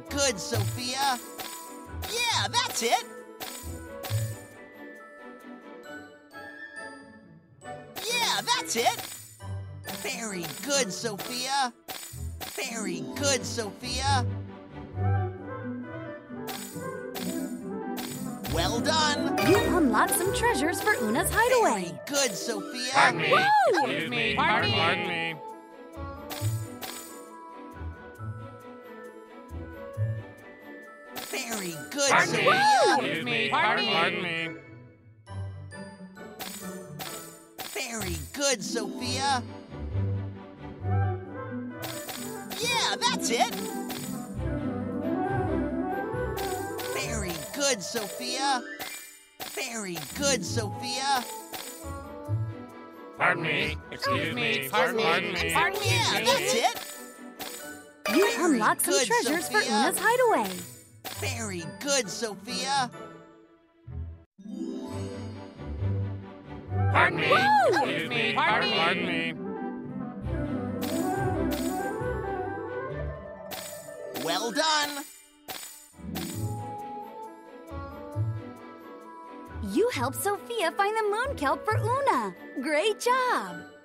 good, Sophia. Yeah, that's it. Yeah, that's it. Very good, Sophia. Very good, Sophia. Well done. You unlocked some treasures for Una's hideaway. Very good, Sophia. Pardon me. Whoa! Excuse me. Pardon me. Very good, Pardon me. Sophia. Excuse me. Pardon me. Very good, Sophia. Yeah, that's it. Very good, Sophia. Very good, Sophia. Pardon me. Excuse me. Pardon me. Yeah, that's it. You Very unlocked some good, treasures for Sophia. Una's hideaway. Very good, Sophia. Pardon me. Whoa! Excuse me. Pardon me. Well done. You helped Sophia find the moon kelp for Una. Great job!